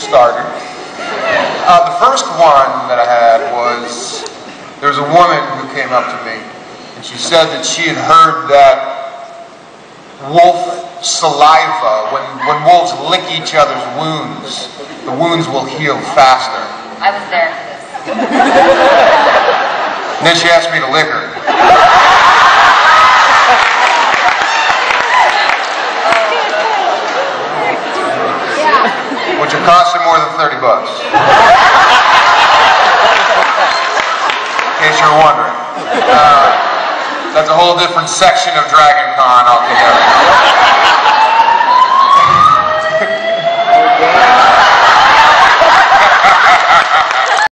started. The first one that I had was, there was a woman who came up to me, and she said that she had heard that wolf saliva, when wolves lick each other's wounds, the wounds will heal faster. I was there for this. And then she asked me to lick her. Which would cost her more than $30. In case you're wondering. That's a whole different section of Dragon Con altogether.